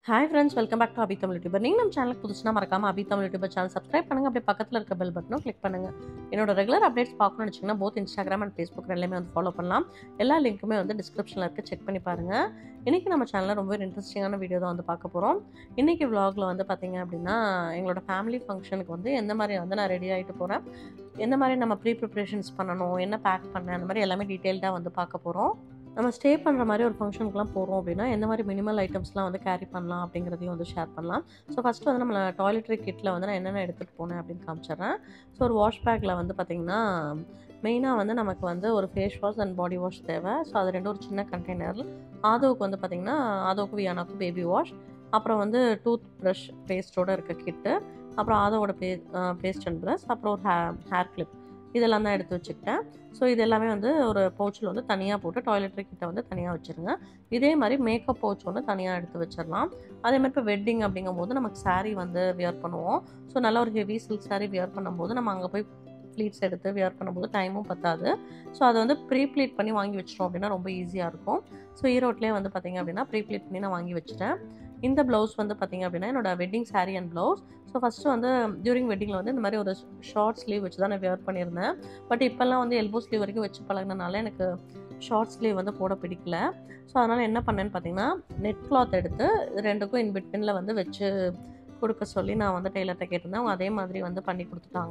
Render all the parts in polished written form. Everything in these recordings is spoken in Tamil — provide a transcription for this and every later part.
Hi friends, welcome back to Abhi Tamil YouTuber. நீங்கள் நம்ம சேனலுக்கு புதுசுனா மறக்காம Abhi Tamil YouTuber channel subscribe பண்ணுங்கள். அப்படியே பக்கத்தில் இருக்க பெல் பட்டனும் கிளிக் பண்ணுங்கள். என்னோட ரெகுலர் அப்டேட்ஸ் பார்க்கணும்னு வச்சிங்கன்னா போத் இன்ஸ்டாகிராம் அண்ட் ஃபேஸ்புக் ரெண்டுமே வந்து ஃபாலோ பண்ணலாம். எல்லா லிங்க்குமே வந்து டிஸ்கிரிப்ஷனில் இருக்குது, செக் பண்ணி பாருங்கள். இன்றைக்கி நம்ம சேனலில் ரொம்ப இன்ட்ரெஸ்டிங்கான வீடியோ தான் வந்து பார்க்க போகிறோம். இன்றைக்கி விலாகில் வந்து பார்த்திங்க அப்படின்னா எங்களோட ஃபேமிலி ஃபங்க்ஷனுக்கு வந்து எந்த மாதிரி வந்து நான் ரெடி ஆகிட்டு போகிறேன், எந்த மாதிரி நம்ம ப்ரிப்ரேஷன்ஸ் பண்ணணும், என்ன பேக் பண்ணேன், அந்த மாதிரி எல்லாமே டீட்டெயில்டாக வந்து பார்க்க போகிறோம். நம்ம ஸ்டே பண்ணுற மாதிரி ஒரு ஃபங்க்ஷனுக்குலாம் போகிறோம் அப்படின்னா எந்த மாதிரி மினிமல் ஐட்டம்ஸ்லாம் வந்து கேரி பண்ணலாம் அப்படிங்கிறதையும் வந்து ஷேர் பண்ணலாம். ஸோ ஃபஸ்ட்டு வந்து நம்ம டாய்லெட்ரி கிட்டில் வந்து நான் என்னென்ன எடுத்துகிட்டு போனேன் அப்படின்னு காமிச்சிடுறேன். ஸோ ஒரு வாஷ் பேக்கில் வந்து பார்த்திங்கன்னா மெயினாக வந்து நமக்கு வந்து ஒரு face wash and body wash தேவை. ஸோ அது ரெண்டும் ஒரு சின்ன கண்டெய்னர். ஆதோவுக்கு வந்து பார்த்திங்கன்னா ஆதோவுக்கு வியானாவுக்கு பேபி வாஷ், அப்புறம் வந்து டூத் ப்ரஷ் பேஸ்ட்டோடு இருக்க கிட்டு, அப்புறம் ஆதோவோட பேஸ்ட் அண்ட் ப்ரஷ், அப்புறம் ஒரு ஹேர் கிளிப், இதெல்லாம் தான் எடுத்து வச்சுக்கிட்டேன். ஸோ இது எல்லாமே வந்து ஒரு பவுச்சில் வந்து தனியாக போட்டு டாய்லெட்ரி கிட்ட வந்து தனியாக வச்சுருங்க. இதே மாதிரி மேக்கப் பவுச் ஒன்று தனியாக எடுத்து வச்சிடலாம். அதே மாதிரி இப்போ வெட்டிங் அப்படிங்கும்போது நமக்கு சாரீ வந்து வியர் பண்ணுவோம். ஸோ நல்லா ஒரு ஹெவி சில்க் சாரீ வியர் பண்ணும்போது நம்ம அங்கே போய் ப்ளீட்ஸ் எடுத்து வியர் பண்ணும்போது டைமும் பத்தாது. ஸோ அதை வந்து ப்ரீ ப்ளீட் பண்ணி வாங்கி வச்சிட்டோம் அப்படின்னா ரொம்ப ஈஸியாக இருக்கும். ஸோ ஈரோட்லேயே வந்து பார்த்திங்க அப்படின்னா ப்ரீ ப்ளீட் பண்ணி நான் வாங்கி வச்சுட்டேன். இந்த ப்ளவுஸ் வந்து பார்த்திங்க அப்படின்னா என்னோட wedding sari and blouse. So first வந்து டியூரிங் வெட்டிங்கில் வந்து இந்த மாதிரி ஒரு ஷார்ட் ஸ்லீவ் வச்சு தான் நான் வியர் பண்ணியிருந்தேன். பட் இப்போல்லாம் வந்து எல்போ ஸ்லீவ் வரைக்கும் வச்சு பழகினால எனக்கு ஷார்ட் ஸ்லீவ் வந்து போட பிடிக்கல. ஸோ அதனால் என்ன பண்ணேன்னு பார்த்தீங்கன்னா நெட் கிளாத் எடுத்து ரெண்டுக்கும் இன் பிட்வீனில் வந்து வச்சு கொடுக்க சொல்லி நான் வந்து டெய்லர்கிட்ட கேட்டிருந்தேன். அவங்க அதே மாதிரி வந்து பண்ணி கொடுத்துட்டாங்க.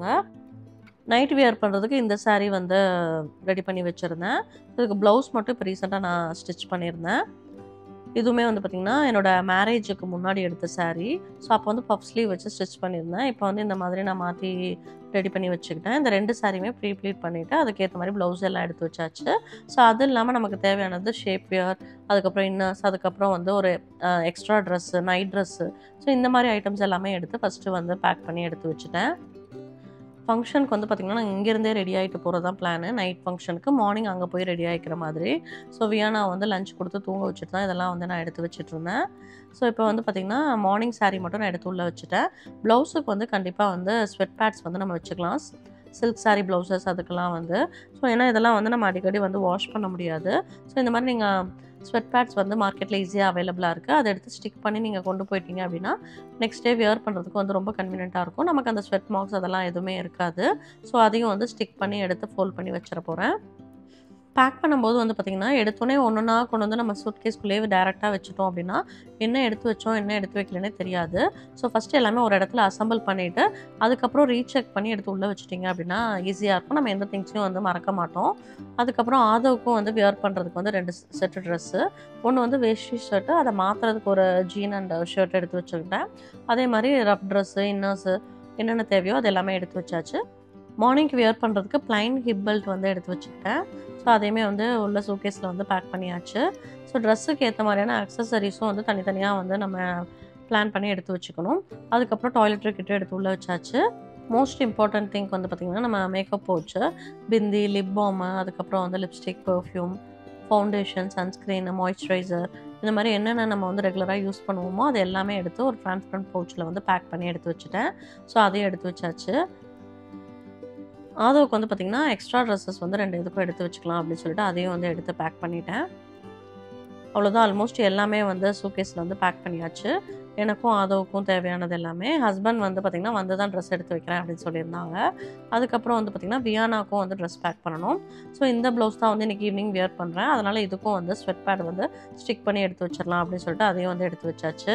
நைட் வியர் பண்ணுறதுக்கு இந்த சாரீ வந்து ரெடி பண்ணி வச்சுருந்தேன். இதுக்கு ப்ளவுஸ் மட்டும் இப்போ ரீசெண்டாக நான் ஸ்டிச் பண்ணியிருந்தேன். இதுவுமே வந்து பார்த்திங்கன்னா என்னோடய மேரேஜுக்கு முன்னாடி எடுத்த சாரீ. ஸோ அப்போ வந்து பஃப் ஸ்லீவ் வச்சு ஸ்டிச் பண்ணியிருந்தேன். இப்போ வந்து இந்த மாதிரி நான் மாற்றி ரெடி பண்ணி வச்சுக்கிட்டேன். இந்த 2 சாரியுமே ப்ரீ ப்ளீட் பண்ணிவிட்டு அதுக்கேற்ற மாதிரி ப்ளவுஸ் எல்லாம் எடுத்து வச்சாச்சு. ஸோ அது இல்லாமல் நமக்கு தேவையானது ஷேப் வியர், அதுக்கப்புறம் இன்னர்ஸ், அதுக்கப்புறம் வந்து ஒரு extra dress, night dress, so இந்த மாதிரி ஐட்டம்ஸ் எல்லாமே எடுத்து ஃபஸ்ட்டு வந்து பேக் பண்ணி எடுத்து வச்சுட்டேன். ஃபங்க்ஷனுக்கு வந்து பார்த்திங்கன்னா நாங்கள் இங்கேருந்தே ரெடி ஆகிட்டு போகிறது தான் பிளானு. நைட் ஃபங்க்ஷனுக்கு மார்னிங் அங்கே போய் ரெடி ஆகிக்கிற மாதிரி. ஸோ வியானா வந்து லஞ்ச் கொடுத்து தூங்க வச்சுட்டு தான் இதெல்லாம் வந்து நான் எடுத்து வச்சுட்ருந்தேன். ஸோ இப்போ வந்து பார்த்திங்கன்னா மார்னிங் சாரீ மட்டும் நான் எடுத்து உள்ளே வச்சுட்டேன். ப்ளவுஸுக்கு வந்து கண்டிப்பாக வந்து ஸ்வெட் பேட்ஸ் வந்து நம்ம வச்சுக்கலாம். சில்க் சாரீ ப்ளவுசஸ் அதுக்கெல்லாம் வந்து. ஸோ ஏன்னா இதெல்லாம் வந்து நம்ம அடிக்கடி வந்து வாஷ் பண்ண முடியாது. ஸோ இந்த மாதிரி நீங்கள் ஸ்வெட் பேட்ஸ் வந்து மார்க்கெட்டில் ஈஸியாக அவைலபிளாக இருக்குது. அதை எடுத்து ஸ்டிக் பண்ணி நீங்கள் கொண்டு போயிட்டீங்க அப்படின்னா நெக்ஸ்ட் டே வியர் பண்ணுறதுக்கு வந்து ரொம்ப கன்வீனியண்ட்டாக இருக்கும். நமக்கு அந்த ஸ்வெட் மார்க்ஸ் அதெல்லாம் எதுவுமே இருக்காது. ஸோ அதையும் வந்து ஸ்டிக் பண்ணி எடுத்து ஃபோல்ட் பண்ணி வச்சிட போகிறேன். பேக் பண்ணும்போது வந்து பார்த்திங்கன்னா எடுத்தோடனே ஒன்றா கொண்டு வந்து நம்ம சூட்கேஸ்குள்ளேயே டேரெக்டாக வச்சுட்டோம் அப்படின்னா என்ன எடுத்து வச்சோம் என்ன எடுத்து வைக்கலனே தெரியாது. ஸோ ஃபஸ்ட்டு எல்லாமே ஒரு இடத்துல அசம்பிள் பண்ணிவிட்டு அதுக்கப்புறம் ரீசெக் பண்ணி எடுத்து உள்ளே வச்சுட்டிங்க அப்படின்னா ஈஸியாக இருக்கும். நம்ம எந்த திங்ஸையும் வந்து மறக்க மாட்டோம். அதுக்கப்புறம் ஆதவுக்கும் வந்து வியர் பண்ணுறதுக்கு வந்து 2 செட்டு ட்ரெஸ்ஸு, ஒன்று வந்து வேஷ்டி ஷர்ட்டு, அதை மாற்றுறதுக்கு ஒரு ஜீன் அண்ட் ஷர்ட் எடுத்து வச்சுக்கிட்டேன். அதே மாதிரி ரப் ட்ரெஸ்ஸு, இன்னர்ஸு என்னென்ன தேவையோ அது எல்லாமே எடுத்து வச்சாச்சு. மார்னிங்க்கு வியர் பண்ணுறதுக்கு ப்ளைன் ஹிப் பெல்ட் வந்து எடுத்து வச்சுக்கிட்டேன். ஸோ அதையுமே வந்து உள்ள ஷோகேஸில் வந்து பேக் பண்ணியாச்சு. ஸோ ட்ரெஸ்ஸுக்கு ஏற்ற மாதிரியான அக்சசரிஸும் வந்து தனித்தனியாக வந்து நம்ம பிளான் பண்ணி எடுத்து வச்சுக்கணும். அதுக்கப்புறம் டாய்லெட்ரி கிட்ட எடுத்து உள்ளே வச்சாச்சு. மோஸ்ட் இம்பார்ட்டன்ட் திங் வந்து பார்த்திங்கன்னா நம்ம makeup pouch, bindi, lip balm, அதுக்கப்புறம் வந்து lipstick, perfume, foundation, sunscreen, moisturiser, இந்த மாதிரி என்னென்ன நம்ம வந்து ரெகுலராக யூஸ் பண்ணுவோமோ அது எல்லாமே எடுத்து ஒரு டிரான்ஸ்பரண்ட் பவுச்சில் வந்து பேக் பண்ணி எடுத்து வச்சுட்டேன். ஸோ அதையும் எடுத்து வச்சாச்சு. ஆதவுக்கு வந்து பார்த்திங்கன்னா எக்ஸ்ட்ரா ட்ரெஸ்ஸஸ் வந்து 2 இதுக்கும் எடுத்து வச்சுக்கலாம் அப்படின்னு சொல்லிட்டு அதையும் வந்து எடுத்து பேக் பண்ணிட்டேன். அவ்வளோதான், ஆல்மோஸ்ட் எல்லாமே வந்து சூட்கேஸில் வந்து பேக் பண்ணியாச்சு. எனக்கும் ஆதவுக்கும் தேவையானது எல்லாமே. ஹஸ்பண்ட் வந்து பார்த்திங்கன்னா வந்து தான் ட்ரெஸ் எடுத்து வைக்கிறேன் அப்படின்னு சொல்லியிருந்தாங்க. அதுக்கப்புறம் வந்து பார்த்திங்கன்னா வியானாக்கும் வந்து ட்ரெஸ் பேக் பண்ணணும். ஸோ இந்த ப்ளவுஸ் தான் வந்து இன்றைக்கி ஈவினிங் வியர் பண்ணுறேன். அதனால் இதுக்கும் வந்து ஸ்வெட் பேட் வந்து ஸ்டிக் பண்ணி எடுத்து வச்சிடலாம் அப்படின்னு சொல்லிட்டு அதையும் வந்து எடுத்து வச்சாச்சு.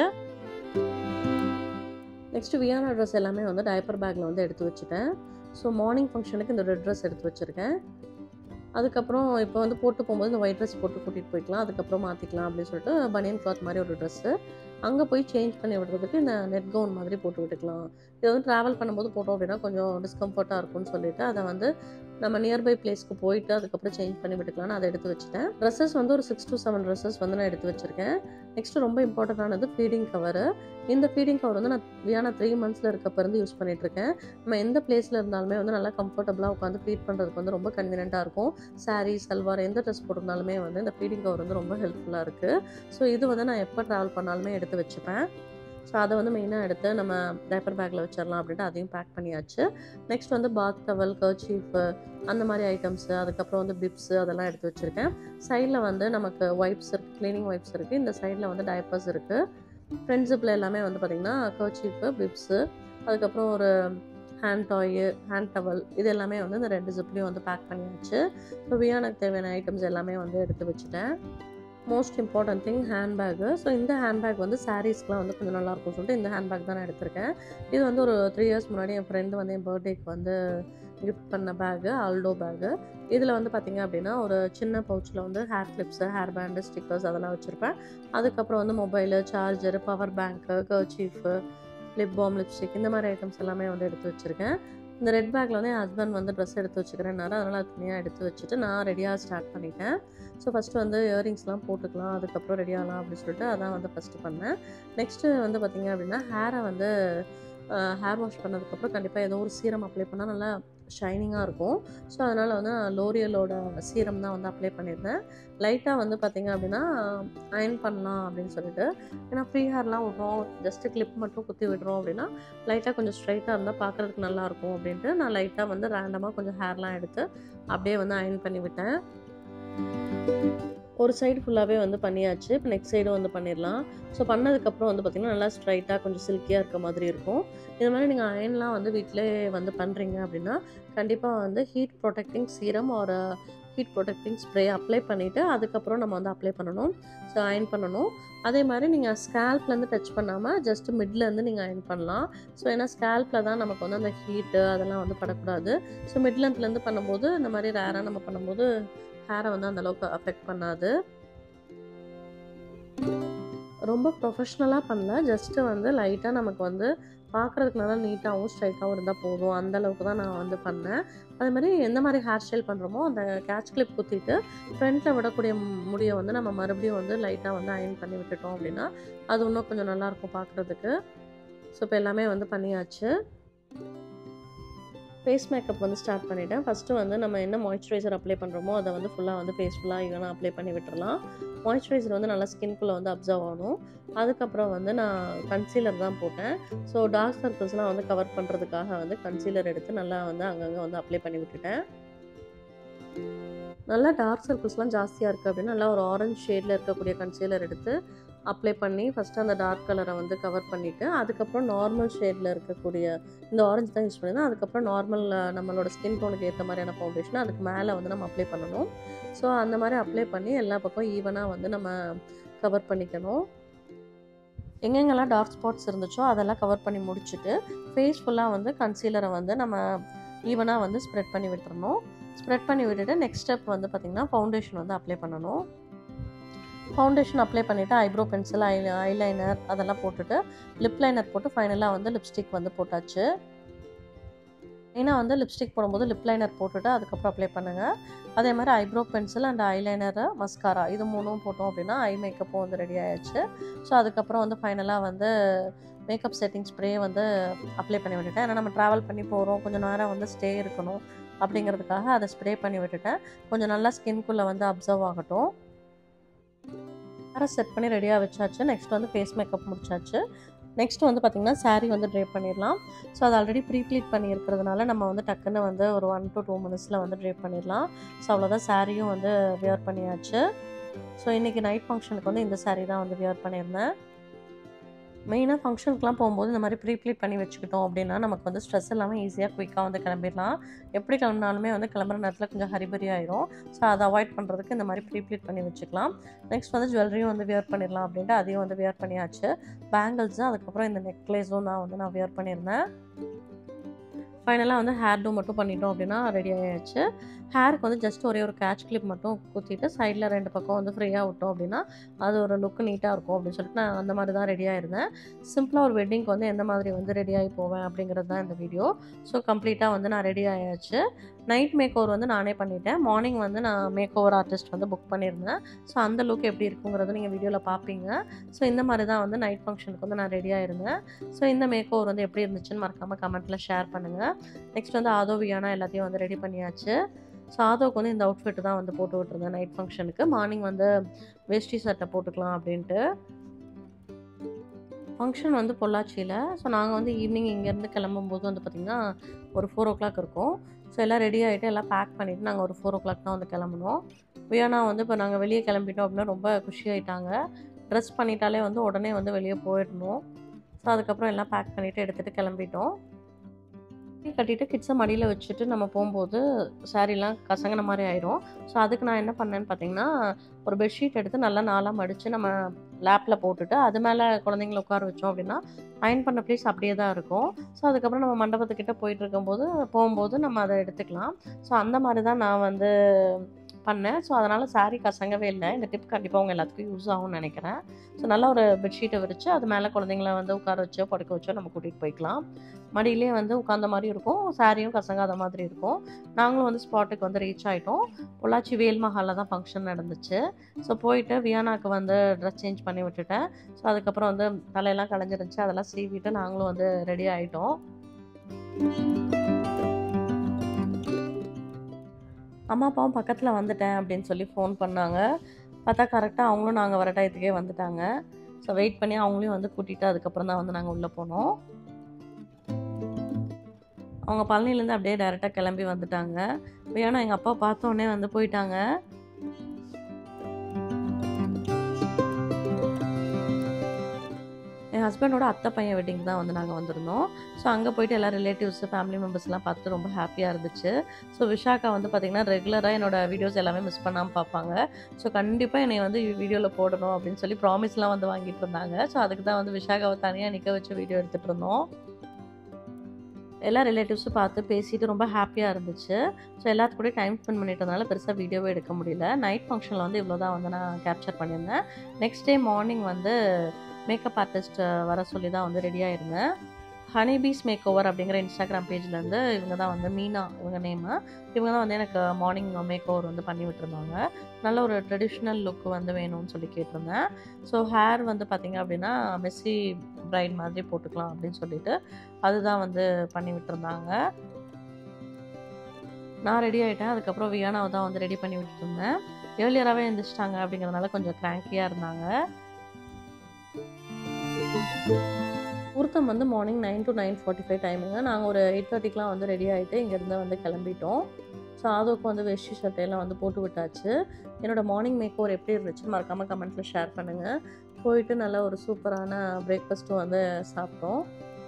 நெக்ஸ்ட்டு வியானா ட்ரெஸ் எல்லாமே வந்து டைப்பர் பேக்கில் வந்து எடுத்து வச்சுட்டேன். ஸோ மார்னிங் ஃபங்க்ஷனுக்கு இந்த ரெட் ட்ரெஸ் எடுத்து வச்சுருக்கேன். அதுக்கப்புறம் இப்போ வந்து போட்டு போகும்போது இந்த ஒயிட் ட்ரெஸ் போட்டு கூட்டிகிட்டு போய்க்கலாம், அதுக்கப்புறம் மாற்றிக்கலாம் அப்படின்னு சொல்லிட்டு பனியன் கிளாத் மாதிரி ஒரு ட்ரெஸ்ஸு. அங்கே போய் சேஞ்ச் பண்ணி விடுறதுக்கு இந்த நெட் கவுன் மாதிரி போட்டு விட்டுக்கலாம். இது வந்து ட்ராவல் பண்ணும்போது போட்டோம் அப்படின்னா கொஞ்சம் டிஸ்கம்ஃபர்ட்டாக இருக்கும்னு சொல்லிட்டு அதை வந்து நம்ம நியர்பை பிளேஸ்க்கு போயிட்டு அதுக்கப்புறம் சேஞ்ச் பண்ணி விட்டுக்கலாம்னு அதை எடுத்து வச்சுட்டேன். ட்ரெஸ்ஸஸ் வந்து ஒரு 6 to 7 ட்ரெஸ்ஸஸ் வந்து நான் எடுத்து வச்சுருக்கேன். நெக்ஸ்ட்டு ரொம்ப இம்பார்ட்டண்ட்டானது ஃபீடிங் கவரு. இந்த ஃபீடிங் கவர் வந்து நான் வியானா 3 months இருக்கப்போ இருந்து யூஸ் பண்ணிகிட்ருக்கேன். நம்ம எந்த பிளேஸில் இருந்தாலுமே வந்து நல்லா கம்ஃபர்டபுளாக உட்காந்து ஃபீட் பண்ணுறதுக்கு வந்து ரொம்ப கன்வீனியண்ட்டாக இருக்கும். சாரீ, சல்வார் எந்த ட்ரெஸ் போட்டிருந்தாலுமே வந்து இந்த ஃபீடிங் கவர் வந்து ரொம்ப ஹெல்ப்ஃபுல்லாக இருக்குது. ஸோ இது வந்து நான் எப்போ ட்ராவல் பண்ணாலுமே எடுத்து வச்சுப்பேன். ஸோ அதை வந்து மெயினாக எடுத்து நம்ம டைப்பர் பேக்கில் வச்சிடலாம் அப்படின்ட்டு அதையும் பேக் பண்ணியாச்சு. நெக்ஸ்ட் வந்து பாத் டவல், கர்ச்சீஃபு அந்த மாதிரி ஐட்டம்ஸு, அதுக்கப்புறம் வந்து பிப்ஸு அதெல்லாம் எடுத்து வச்சுருக்கேன். சைடில் வந்து நமக்கு வைப்ஸ் இருக்குது, க்ளீனிங் வைப்ஸ் இருக்குது. இந்த சைடில் வந்து டைப்பர்ஸ் இருக்குது. ஃப்ரண்ட் ஜிப்பில் எல்லாமே வந்து பார்த்திங்கன்னா கர்ச்சீஃபு, பிப்ஸு, அதுக்கப்புறம் ஒரு ஹேண்ட் டாயு, ஹேண்ட் டவல் இது எல்லாமே வந்து இந்த 2 ஜிப்லேயும் வந்து பேக் பண்ணியாச்சு. ஸோ வியானுக்கு தேவையான ஐட்டம்ஸ் எல்லாமே வந்து எடுத்து வச்சுட்டேன். Most important thing hand bag. So இந்த ஹேண்ட் பேக் வந்து சாரீஸ்க்குலாம் வந்து கொஞ்சம் நல்லாயிருக்கும்னு சொல்லிட்டு இந்த ஹேண்ட் பேக் தான் நான் எடுத்திருக்கேன். இது வந்து ஒரு 3 இயர்ஸ் முன்னாடி என் ஃப்ரெண்டு வந்து என் பர்த்டேக்கு வந்து கிஃப்ட் பண்ண பேக்கு, ஆல்டோ பேக்கு. இதில் வந்து பார்த்திங்க அப்படின்னா ஒரு சின்ன பவுச்சில் வந்து hair clips, hair band, stickers அதெல்லாம் வச்சுருப்பேன். அதுக்கப்புறம் வந்து mobile, charger, power bank, kerchief, lip balm, lipstick இந்த மாதிரி ஐட்டம்ஸ் எல்லாமே வந்து எடுத்து வச்சுருக்கேன். இந்த ரெட் பேக்கில் வந்து என் ஹஸ்பண்ட் வந்து ட்ரெஸ் எடுத்து வச்சுக்கிறேன்னாரு, அதனால் அது தனியாக எடுத்து வச்சுட்டு நான் ரெடியாக ஸ்டார்ட் பண்ணிட்டேன். ஸோ ஃபஸ்ட்டு வந்து இயரிங்ஸ்லாம் போட்டுக்கலாம், அதுக்கப்புறம் ரெடி ஆகலாம் அப்படின்னு சொல்லிட்டு அதான் வந்து ஃபஸ்ட்டு பண்ணேன். நெக்ஸ்ட்டு வந்து பார்த்திங்க அப்படின்னா ஹேரை வந்து ஹேர் வாஷ் பண்ணதுக்கப்புறம் கண்டிப்பாக ஏதோ ஒரு சீரம் அப்ளை பண்ணால் நல்லா ஷைனிங்காக இருக்கும். ஸோ அதனால் வந்து நான் லோரியலோட சீரம் தான் வந்து அப்ளை பண்ணியிருந்தேன். லைட்டாக வந்து பார்த்திங்க அப்படின்னா அயர்ன் பண்ணலாம் அப்படின்னு சொல்லிட்டு, ஏன்னா ஃப்ரீ ஹேர்லாம் விட்றோம், ஜஸ்ட்டு கிளிப் மட்டும் குத்தி விடுறோம் அப்படின்னா லைட்டாக கொஞ்சம் ஸ்ட்ரைட்டாக இருந்தால் பார்க்குறதுக்கு நல்லாயிருக்கும் அப்படின்ட்டு நான் லைட்டாக வந்து ரேண்டமாக கொஞ்சம் ஹேர்லாம் எடுத்து அப்படியே வந்து அயர்ன் பண்ணி விட்டேன். ஒரு சைடு ஃபுல்லாகவே வந்து பண்ணியாச்சு. இப்போ நெக்ஸ்ட் சைடும் வந்து பண்ணிடலாம். ஸோ பண்ணதுக்கப்புறம் வந்து பார்த்திங்கன்னா நல்லா ஸ்ட்ரைட்டாக கொஞ்சம் சில்கியாக இருக்க மாதிரி இருக்கும். இது மாதிரி நீங்கள் அயன்லாம் வந்து வீட்டிலே வந்து பண்ணுறீங்க அப்படின்னா கண்டிப்பாக வந்து ஹீட் ப்ரொடெக்டிங் சீரம் ஒரு ஹீட் ப்ரொடெக்டிங் ஸ்ப்ரே அப்ளை பண்ணிவிட்டு அதுக்கப்புறம் நம்ம வந்து அப்ளை பண்ணணும். ஸோ அயன் பண்ணணும். அதே மாதிரி நீங்கள் ஸ்கேல்ப்லேருந்து டச் பண்ணாமல் ஜஸ்ட்டு மிட்லேருந்து நீங்கள் அயன் பண்ணலாம். ஸோ ஏன்னா ஸ்கேல்பில் தான் நமக்கு வந்து அந்த ஹீட்டு அதெல்லாம் வந்து படக்கூடாது. ஸோ மிட்லேருந்து பண்ணும்போது இந்த மாதிரி ரேராக நம்ம பண்ணும்போது ஹேரை வந்து அந்தளவுக்கு அஃபெக்ட் பண்ணாது. ரொம்ப ப்ரொஃபஷ்னலாக பண்ணல, ஜஸ்ட்டு வந்து லைட்டாக நமக்கு வந்து பார்க்குறதுக்கு நல்லா நீட்டாகவும் ஸ்ட்ரைட்டாகவும் இருந்தால் போதும், அந்தளவுக்கு தான் நான் வந்து பண்ணேன். அதே மாதிரி எந்த மாதிரி ஹேர் ஸ்டைல் பண்ணுறோமோ அந்த கேட்ச் கிளிப் குத்திட்டு ஃப்ரண்ட்டில் விடக்கூடிய முடியை வந்து நம்ம மறுபடியும் வந்து லைட்டாக வந்து அயன் பண்ணி விட்டுட்டோம் அப்படின்னா அது இன்னும் கொஞ்சம் நல்லாயிருக்கும் பார்க்குறதுக்கு. ஸோ இப்போ எல்லாமே வந்து பண்ணியாச்சு. ஃபேஸ் மேக்கப் வந்து ஸ்டார்ட் பண்ணிவிட்டேன். ஃபஸ்ட்டு வந்து நம்ம என்ன மாய்ஸ்சரைசர் அப்ளை பண்ணுறோமோ அதை வந்து ஃபுல்லாக வந்து ஃபேஸ் ஃபுல்லாக ஈவனாக அப்ளை பண்ணி விட்டுறலாம். மாய்ஸ்சரைசர் வந்து நல்லா ஸ்கின்குள்ளே வந்து அப்சர்வ் ஆகணும். அதுக்கப்புறம் வந்து நான் கன்சீலர் தான் போட்டேன். ஸோ டார்க் சர்க்கிள்ஸ்லாம் வந்து கவர் பண்ணுறதுக்காக வந்து கன்சீலர் எடுத்து நல்லா வந்து அங்கங்கே வந்து அப்ளை பண்ணி விட்டுட்டேன். நல்லா டார்க் சர்க்கிள்ஸ்லாம் ஜாஸ்தியாக இருக்குது அப்படின்னா நல்லா ஒரு ஆரஞ்சு ஷேடில் இருக்கக்கூடிய கன்சீலர் எடுத்து அப்ளை பண்ணி ஃபஸ்ட்டு அந்த டார்க் கலரை வந்து கவர் பண்ணிவிட்டு அதுக்கப்புறம் நார்மல் ஷேடில் இருக்கக்கூடிய இந்த ஆரஞ்சு தான் யூஸ் பண்ணியிருந்தேன். அதுக்கப்புறம் நார்மல் நம்மளோட ஸ்கின் டோனுக்கு ஏற்ற மாதிரியான ஃபவுண்டேஷனை அதுக்கு மேலே வந்து நம்ம அப்ளை பண்ணணும். ஸோ அந்த மாதிரி அப்ளை பண்ணி எல்லா பக்கம் ஈவனாக வந்து நம்ம கவர் பண்ணிக்கணும். எங்கெங்கெல்லாம் டார்க் ஸ்பாட்ஸ் இருந்துச்சோ அதெல்லாம் கவர் பண்ணி முடிச்சுட்டு ஃபேஸ் ஃபுல்லாக வந்து கன்சீலரை வந்து நம்ம ஈவனாக வந்து ஸ்ப்ரெட் பண்ணி விட்டுறணும். ஸ்ப்ரெட் பண்ணி விட்டுட்டு நெக்ஸ்ட் ஸ்டெப் வந்து பார்த்திங்கன்னா ஃபவுண்டேஷன் வந்து அப்ளை பண்ணணும். ஃபவுண்டேஷன் அப்ளை பண்ணிவிட்டு ஐப்ரோ பென்சில், ஐலைனர் அதெல்லாம் போட்டுட்டு லிப் லைனர் போட்டு ஃபைனலாக வந்து லிப்ஸ்டிக் வந்து போட்டாச்சு. மெயினாக வந்து லிப்ஸ்டிக் போடும்போது லிப் லைனர் போட்டுட்டு அதுக்கப்புறம் அப்ளை பண்ணுங்கள். அதே மாதிரி eyebrow pencil and eyeliner, mascara இது 3ம் போட்டோம் அப்படின்னா ஐ மேக்கப்பும் வந்து ரெடி ஆகிடுச்சு. ஸோ அதுக்கப்புறம் வந்து ஃபைனலாக வந்து மேக்கப் செட்டிங் ஸ்ப்ரே வந்து அப்ளை பண்ணி விட்டுட்டேன். ஏன்னா நம்ம ட்ராவல் பண்ணி போகிறோம், கொஞ்சம் நேரம் வந்து ஸ்டே இருக்கணும் அப்படிங்கிறதுக்காக அதை ஸ்ப்ரே பண்ணி விட்டுட்டேன். கொஞ்சம் நல்லா ஸ்கின்குள்ளே வந்து அப்சர்வ் ஆகட்டும். ஹேரை செட் பண்ணி ரெடியாக வச்சாச்சு. நெக்ஸ்ட் வந்து ஃபேஸ் மேக்கப் முடிச்சாச்சு. நெக்ஸ்ட் வந்து பார்த்திங்கன்னா சாரீ வந்து ட்ரேப் பண்ணிடலாம். ஸோ அது ஆல்ரெடி ப்ரீப்ளீட் பண்ணியிருக்கிறதுனால நம்ம வந்து டக்குன்னு வந்து ஒரு 1 to 2 மினிட்ஸில் வந்து ட்ரேப் பண்ணிடலாம். ஸோ அவ்வளோதான், சாரியும் வந்து வியர் பண்ணியாச்சு. ஸோ இன்றைக்கி நைட் ஃபங்க்ஷனுக்கு வந்து இந்த சாரீ தான் வந்து வியர் பண்ணியிருந்தேன். மெயினாக ஃபங்க்ஷனுக்குலாம் போகும்போது இந்த மாதிரி ப்ரீப்ளீட் பண்ணி வச்சுக்கிட்டோம் அப்படின்னா நமக்கு வந்து ஸ்ட்ரெஸ் இல்லாமல் ஈஸியாக குயிக்காக வந்து கிளம்பிடலாம். எப்படி கிளம்பினாலுமே வந்து கிளம்புற நேரத்தில் கொஞ்சம் ஹரிபரி ஆயிரும். ஸோ அதை அவாய்ட் பண்ணுறதுக்கு இந்த மாதிரி ப்ரீப்ளீட் பண்ணி வச்சுக்கலாம். நெக்ஸ்ட் வந்து ஜுவல்லரியும் வந்து வியர் பண்ணிடலாம் அப்படின்ட்டு அதையும் வந்து வியர் பண்ணியாச்சு. பேங்கிள்ஸும் அதுக்கப்புறம் இந்த நெக்லேஸும் நான் வியர் பண்ணியிருந்தேன். ஃபைனலாக வந்து ஹேர் டூ மட்டும் பண்ணிட்டோம் அப்படின்னா ரெடி ஆகிடுச்சு. ஹேருக்கு வந்து ஜஸ்ட் ஒரே ஒரு கேட்ச் கிளிப் மட்டும் குத்திட்டு சைடில் 2 பக்கம் வந்து ஃப்ரீயாக விட்டோம் அப்படின்னா அது ஒரு லுக்கு நீட்டாக இருக்கும் அப்படின்னு சொல்லிட்டு நான் அந்த மாதிரி தான் ரெடியாக இருந்தேன். சிம்பிளாக ஒரு வெட்டிங்க்கு வந்து எந்த மாதிரி வந்து ரெடி ஆகி போவேன் அப்படிங்கிறது தான் இந்த வீடியோ. ஸோ கம்ப்ளீட்டாக வந்து நான் ரெடி ஆகியாச்சு. நைட் மேக் ஓவர் வந்து நானே பண்ணிட்டேன். மார்னிங் வந்து நான் மேக் ஓவர் ஆர்டிஸ்ட் வந்து புக் பண்ணியிருந்தேன். ஸோ அந்த லுக் எப்படி இருக்குங்கிறது நீங்கள் வீடியோவில் பார்ப்பீங்க. ஸோ இந்த மாதிரி தான் வந்து நைட் ஃபங்க்ஷனுக்கு வந்து நான் ரெடியாக இருந்தேன். ஸோ இந்த மேக் ஓவர் வந்து எப்படி இருந்துச்சுன்னு மறக்காமல் கமெண்ட்டில் ஷேர் பண்ணுங்கள். நெக்ஸ்ட் வந்து ஆதோ வியானா எல்லாத்தையும் வந்து ரெடி பண்ணியாச்சு. ஸோ ஆதோவுக்கு வந்து இந்த அவுட்ஃபிட் தான் வந்து போட்டு விட்டுருந்தேன் நைட் ஃபங்க்ஷனுக்கு. மார்னிங் வந்து வேஷ்டி சட்டை போட்டுக்கலாம் அப்படின்ட்டு. ஃபங்க்ஷன் வந்து பொள்ளாச்சியில். ஸோ நாங்கள் வந்து ஈவினிங் இங்கேருந்து கிளம்பும்போது வந்து பார்த்திங்கன்னா ஒரு 4 o'clock இருக்கும். ஸோ எல்லாம் ரெடி ஆகிட்டு எல்லாம் பேக் பண்ணிவிட்டு நாங்கள் ஒரு 4 o'clock தான் வந்து கிளம்புனோம். வியானா வந்து இப்போ நாங்கள் வெளியே கிளம்பிட்டோம் அப்படின்னா ரொம்ப குஷியாயிட்டாங்க. ட்ரெஸ் பண்ணிட்டாலே வந்து உடனே வந்து வெளியே போயிடணும். ஸோ அதுக்கப்புறம் எல்லாம் பேக் பண்ணிவிட்டு எடுத்துகிட்டு கிளம்பிட்டோம். கட்டிட்டு கிட்ஸை மடியில் வச்சுட்டு நம்ம போகும்போது சாரீலாம் கசங்கின மாதிரி ஆயிரும். ஸோ அதுக்கு நான் என்ன பண்ணேன்னு பார்த்தீங்கன்னா, ஒரு பெட்ஷீட் எடுத்து நல்லா 4ஆக மடித்து நம்ம லேப்பில் போட்டுட்டு அது மேலே குழந்தைங்கள உட்கார வச்சோம் அப்படின்னா அயர்ன் பண்ண ப்ளேஸ் அப்படியே தான் இருக்கும். ஸோ அதுக்கப்புறம் நம்ம மண்டபத்துக்கிட்ட போகும்போது நம்ம அதை எடுத்துக்கலாம். ஸோ அந்த மாதிரி தான் நான் வந்து பண்ணேன். ஸோ அதனால் சாரீ கசங்கவே இல்லை. இந்த டிப் கண்டிப்பாக உங்கள் எல்லாத்துக்கும் யூஸ் ஆகும்னு நினைக்கிறேன். ஸோ நல்லா ஒரு பெட்ஷீட்டை விரித்து அது மேலே குழந்தைங்கள வந்து உட்கார வச்சோ படுக்க வச்சோ நம்ம கூட்டிகிட்டு போய்க்கலாம். மடியிலே வந்து உட்காந்த மாதிரி இருக்கும், சாரியும் கசங்காத மாதிரி இருக்கும். நாங்களும் வந்து ஸ்பாட்டுக்கு வந்து ரீச் ஆகிட்டோம். பொள்ளாச்சி வேல்மஹாலில் தான் ஃபங்க்ஷன் நடந்துச்சு. ஸோ போயிட்டு வியானாக்கு வந்து ட்ரெஸ் சேஞ்ச் பண்ணி விட்டுட்டேன். ஸோ அதுக்கப்புறம் வந்து தலையெல்லாம் கலைஞ்சிருந்துச்சு, அதெல்லாம் சீவிட்டு நாங்களும் வந்து ரெடி ஆகிட்டோம். அம்மா அப்பாவும் பக்கத்தில் வந்துட்டேன் அப்படின்னு சொல்லி ஃபோன் பண்ணாங்க. பார்த்தா கரெக்டாக அவங்களும் நாங்கள் வர டயத்துக்கே வந்துட்டாங்க. ஸோ வெயிட் பண்ணி அவங்களையும் வந்து கூட்டிகிட்டு அதுக்கப்புறம் தான் வந்து நாங்கள் உள்ளே போனோம். அவங்க பழனிலேருந்து அப்படியே டைரெக்டாக கிளம்பி வந்துட்டாங்க. ஏன்னா எங்கள் அப்பா பார்த்தோன்னே வந்து போயிட்டாங்க. என் ஹஸ்பண்டோட அத்தை பையன் வெட்டிங் தான் வந்து நாங்கள் வந்திருந்தோம். ஸோ அங்கே போயிட்டு எல்லா ரிலேட்டிவ்ஸு ஃபேமிலி மெம்பர்ஸ்லாம் பார்த்துட்டு ரொம்ப ஹாப்பியாக இருந்துச்சு. ஸோ விஷாக்கா வந்து பார்த்திங்கன்னா ரெகுலராக என்னோடய வீடியோஸ் எல்லாமே மிஸ் பண்ணாமல் பார்ப்பாங்க. ஸோ கண்டிப்பாக என்னை வந்து வீடியோவில் போடணும் அப்படின்னு சொல்லி ப்ராமிஸ்லாம் வந்து வாங்கிட்டு இருந்தாங்க. ஸோ அதுக்கு தான் வந்து விஷாக்காவை தனியாக நிற்க வச்சு வீடியோ எடுத்துகிட்டு இருந்தோம். எல்லா ரிலேட்டிவ்ஸும் பார்த்து பேசிட்டு ரொம்ப ஹாப்பியாக இருந்துச்சு. ஸோ எல்லாத்து கூட டைம் ஸ்பெண்ட் பண்ணிட்டதுனால பெருசாக வீடியோவே எடுக்க முடியல. நைட் ஃபங்க்ஷனில் வந்து இவ்வளோ தான் வந்து நான் கேப்சர் பண்ணியிருந்தேன். நெக்ஸ்ட் டே மார்னிங் வந்து மேக்கப் ஆர்டிஸ்ட் வர சொல்லி தான் வந்து ரெடியாக இருந்தேன். ஹனிபீஸ் மேக் ஓவர் அப்படிங்கிற இன்ஸ்டாகிராம் பேஜ்லேருந்து இவங்க தான் வந்து மீனா இவங்க நேமு. இவங்க தான் வந்து எனக்கு மார்னிங் மேக் ஓவர் வந்து பண்ணி விட்டுருந்தாங்க. நல்ல ஒரு ட்ரெடிஷ்னல் லுக் வந்து வேணும்னு சொல்லி கேட்டிருந்தேன். ஸோ ஹேர் வந்து பார்த்திங்க அப்படின்னா மெஸ்ஸி பிரைட் மாதிரி போட்டுக்கலாம் அப்படின்னு சொல்லிட்டு அதுதான் வந்து பண்ணி விட்டுருந்தாங்க. நான் ரெடி ஆகிட்டேன். அதுக்கப்புறம் வியானாவை தான் வந்து ரெடி பண்ணி விட்டுட்டு இருந்தேன். ஏர்லியராகவே எழுந்திரிச்சிட்டாங்க அப்படிங்கிறதுனால கொஞ்சம் கிராங்கியாக இருந்தாங்க. முகூர்த்தம் வந்து மார்னிங் 9 to 9:45 டைமுங்க. நாங்கள் ஒரு 8:30க்குலாம் வந்து ரெடி ஆகிட்டு இங்கேருந்து வந்து கிளம்பிட்டோம். ஸோ அதுக்கு வந்து வேஷ்டி ஷர்ட்டையெல்லாம் வந்து போட்டு விட்டாச்சு. என்னோடய மார்னிங் மேக் ஓவர் எப்படி இருந்துச்சுன்னு மறக்காமல் கமெண்ட்டில் ஷேர் பண்ணுங்கள். போயிட்டு நல்ல ஒரு சூப்பரான பிரேக்ஃபாஸ்ட்டும் வந்து சாப்பிட்டோம்.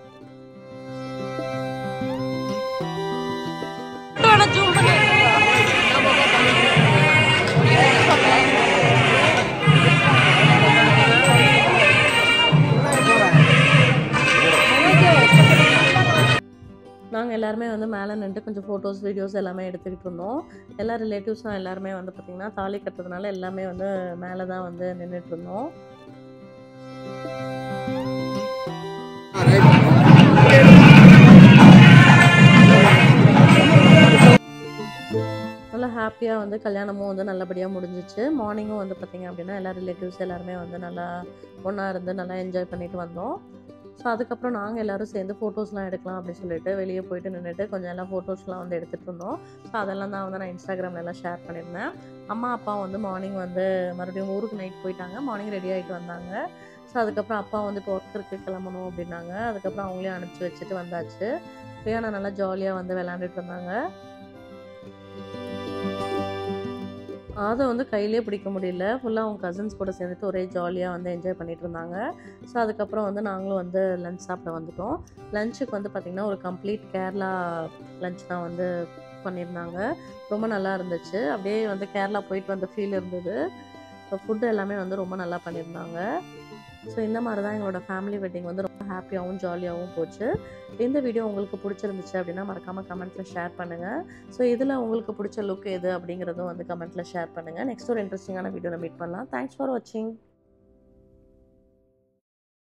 நாங்கள் எல்லாருமே வந்து மேலே நின்று கொஞ்சம் ஃபோட்டோஸ் வீடியோஸ் எல்லாமே எடுத்துக்கிட்டு இருந்தோம். எல்லா ரிலேட்டிவ்ஸும் எல்லாருமே வந்து பார்த்திங்கன்னா தாலி கட்டுறதுனால எல்லாமே வந்து மேலே தான் வந்து நின்றுட்டு இருந்தோம். நல்லா ஹாப்பியாக வந்து கல்யாணமும் வந்து நல்லபடியாக முடிஞ்சிச்சு. மார்னிங்கும் வந்து பார்த்திங்க அப்படின்னா எல்லா ரிலேட்டிவ்ஸ் எல்லாருமே வந்து நல்லா ஒன்றா இருந்து நல்லா என்ஜாய் பண்ணிட்டு வந்தோம். ஸோ அதுக்கப்புறம் நாங்கள் எல்லோரும் சேர்ந்து ஃபோட்டோஸ்லாம் எடுக்கலாம் அப்படின்னு சொல்லிட்டு வெளியே போயிட்டு நின்றுட்டு கொஞ்சம் எல்லாம் ஃபோட்டோஸ்லாம் வந்து எடுத்துகிட்டு இருந்தோம். ஸோ அதெல்லாம் தான் வந்து நான் இன்ஸ்டாகிராமில் எல்லாம் ஷேர் பண்ணியிருந்தேன். அம்மா அப்பா வந்து மார்னிங் வந்து மறுபடியும் ஊருக்கு நைட் போயிட்டாங்க. மார்னிங் ரெடி ஆகிட்டு வந்தாங்க. ஸோ அதுக்கப்புறம் அப்பா வந்து இப்போ ஒர்க்கருக்கு கிளம்பணும் அப்படின்னாங்க. அதுக்கப்புறம் அவங்களையும் அனுப்பிச்சி வச்சுட்டு வந்தாச்சு. வியானா நல்லா ஜாலியாக வந்து விளாண்டுட்டு இருந்தாங்க. அதை வந்து கையிலே பிடிக்க முடியல. ஃபுல்லாக அவங்க கசின்ஸ் கூட சேர்ந்துட்டு ஒரே ஜாலியாக வந்து என்ஜாய் பண்ணிகிட்டு இருந்தாங்க. ஸோ அதுக்கப்புறம் வந்து நாங்களும் வந்து லஞ்ச் சாப்பிட வந்துட்டோம். லஞ்சுக்கு வந்து பார்த்திங்கன்னா ஒரு கம்ப்ளீட் கேரளா லஞ்ச் தான் வந்து பண்ணியிருந்தாங்க. ரொம்ப நல்லா இருந்துச்சு. அப்படியே வந்து கேரளா போயிட்டு வந்த ஃபீல் இருந்தது. ஸோ ஃபுட்டு எல்லாமே வந்து ரொம்ப நல்லா பண்ணியிருந்தாங்க. ஸோ இந்த மாதிரி தான் எங்களோட ஃபேமிலி வெட்டிங் வந்து ரொம்ப ஹாப்பியாகவும் ஜாலியாகவும் போச்சு. இந்த வீடியோ உங்களுக்கு பிடிச்சிருந்துச்சு அப்படின்னா மறக்காமல் கமெண்ட்டில் ஷேர் பண்ணுங்கள். ஸோ இதில் உங்களுக்கு பிடிச்ச லுக் எது அப்படிங்கிறதும் வந்து கமெண்ட்டில் ஷேர் பண்ணுங்கள். நெக்ஸ்ட் ஒரு இன்ட்ரெஸ்டிங்கான வீடியோவில் மீட் பண்ணலாம். தேங்க்ஸ் ஃபார் வாட்சிங்.